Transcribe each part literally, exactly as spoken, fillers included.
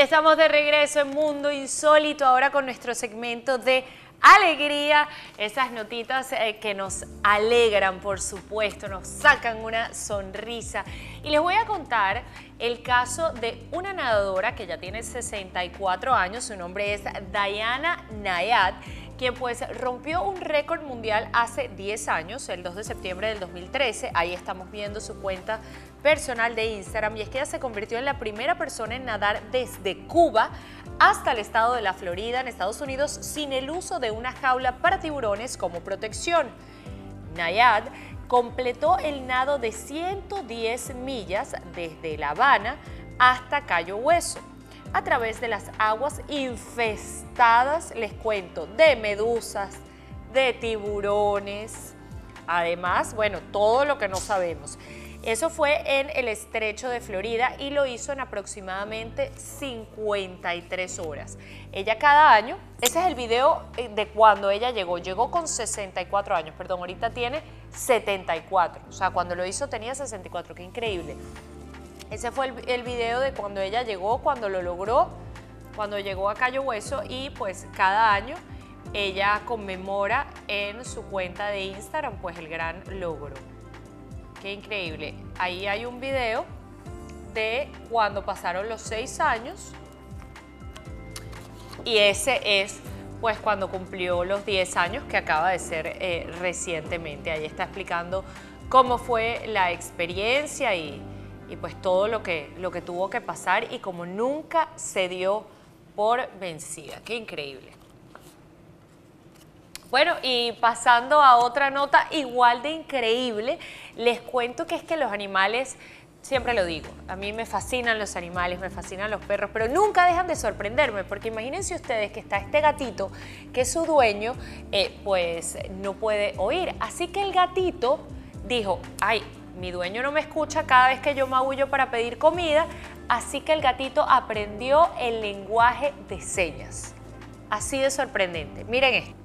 estamos de regreso en Mundo Insólito, ahora con nuestro segmento de alegría, esas notitas eh, que nos alegran, por supuesto, nos sacan una sonrisa. Y les voy a contar el caso de una nadadora que ya tiene sesenta y cuatro años, su nombre es Diana Nayad, quien pues rompió un récord mundial hace diez años, el dos de septiembre del dos mil trece. Ahí estamos viendo su cuenta personal de Instagram, y es que ella se convirtió en la primera persona en nadar desde Cuba hasta el estado de la Florida, en Estados Unidos, sin el uso de una jaula para tiburones como protección. Nayad completó el nado de ciento diez millas desde La Habana hasta Cayo Hueso, a través de las aguas infestadas, les cuento, de medusas, de tiburones, además, bueno, todo lo que no sabemos. Eso fue en el estrecho de Florida y lo hizo en aproximadamente cincuenta y tres horas. Ella cada año, ese es el video de cuando ella llegó, llegó con sesenta y cuatro años, perdón, ahorita tiene setenta y cuatro, o sea, cuando lo hizo tenía sesenta y cuatro, qué increíble. Ese fue el, el video de cuando ella llegó, cuando lo logró, cuando llegó a Cayo Hueso, y pues cada año ella conmemora en su cuenta de Instagram pues el gran logro. Qué increíble. Ahí hay un video de cuando pasaron los seis años y ese es pues cuando cumplió los diez años, que acaba de ser eh, recientemente. Ahí está explicando cómo fue la experiencia y, y pues todo lo que, lo que tuvo que pasar, y como nunca se dio por vencida. Qué increíble. Bueno, y pasando a otra nota igual de increíble, les cuento que es que los animales, siempre lo digo, a mí me fascinan los animales, me fascinan los perros, pero nunca dejan de sorprenderme, porque imagínense ustedes que está este gatito que su dueño eh, pues no puede oír. Así que el gatito dijo, ay, mi dueño no me escucha cada vez que yo maullo para pedir comida, así que el gatito aprendió el lenguaje de señas. Así de sorprendente. Miren esto.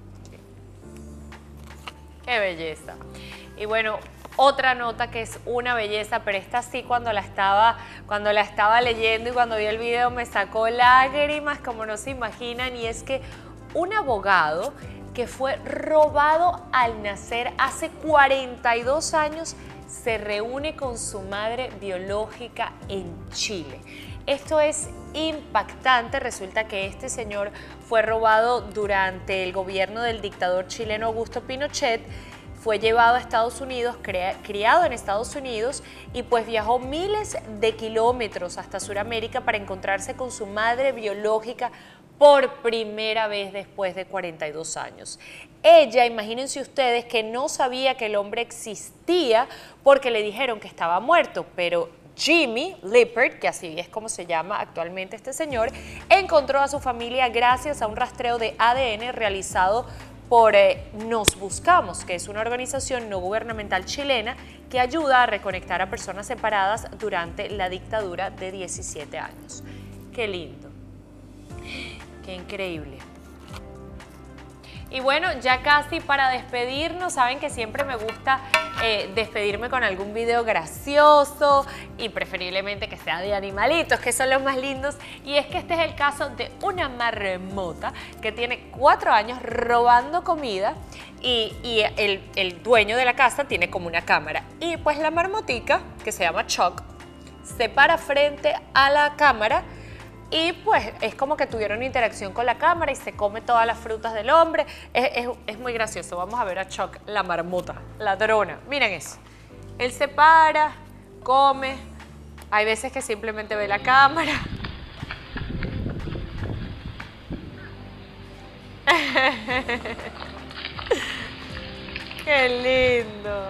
¡Qué belleza! Y bueno, otra nota que es una belleza, pero esta sí cuando la estaba, cuando la estaba leyendo y cuando vi el video me sacó lágrimas como no se imaginan, y es que un abogado que fue robado al nacer hace cuarenta y dos años se reúne con su madre biológica en Chile. Esto es impactante. Resulta que este señor fue robado durante el gobierno del dictador chileno Augusto Pinochet, fue llevado a Estados Unidos, criado en Estados Unidos, y pues viajó miles de kilómetros hasta Sudamérica para encontrarse con su madre biológica por primera vez después de cuarenta y dos años. Ella, imagínense ustedes, que no sabía que el hombre existía porque le dijeron que estaba muerto, pero Jimmy Lippert, que así es como se llama actualmente este señor, encontró a su familia gracias a un rastreo de A D N realizado por eh, Nos Buscamos, que es una organización no gubernamental chilena que ayuda a reconectar a personas separadas durante la dictadura de diecisiete años. Qué lindo, qué increíble. Y bueno, ya casi para despedirnos, saben que siempre me gusta eh, despedirme con algún video gracioso y preferiblemente que sea de animalitos, que son los más lindos. Y es que este es el caso de una marmota que tiene cuatro años robando comida y, y el, el dueño de la casa tiene como una cámara. Y pues la marmotica, que se llama Chuck, se para frente a la cámara y pues es como que tuvieron interacción con la cámara y se come todas las frutas del hombre. Es, es, es muy gracioso. Vamos a ver a Chuck, la marmota, ladrona. Miren eso. Él se para, come. Hay veces que simplemente ve la cámara. ¡Qué lindo!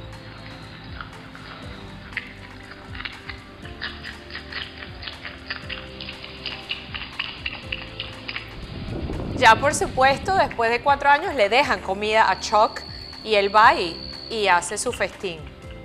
Ya por supuesto, después de cuatro años le dejan comida a Chuck y él va y, y hace su festín.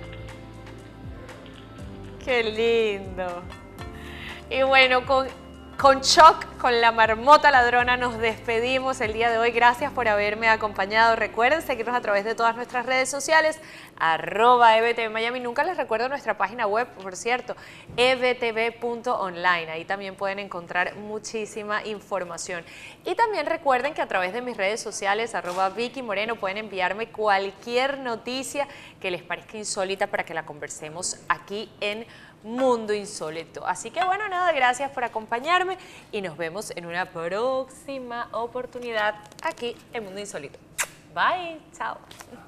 ¡Qué lindo! Y bueno, con Con Choc, con la marmota ladrona, nos despedimos el día de hoy. Gracias por haberme acompañado. Recuerden seguirnos a través de todas nuestras redes sociales, arroba E B T V Miami. Nunca les recuerdo nuestra página web, por cierto, e b t v punto online. Ahí también pueden encontrar muchísima información. Y también recuerden que a través de mis redes sociales, arroba Vicky Moreno, pueden enviarme cualquier noticia que les parezca insólita para que la conversemos aquí en Mundo Insólito. Así que bueno, nada, gracias por acompañarme y nos vemos en una próxima oportunidad aquí en Mundo Insólito. Bye, chao.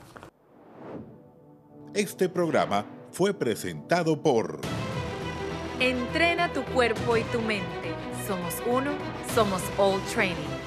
Este programa fue presentado por Entrena tu cuerpo y tu mente. Somos uno, somos All Training.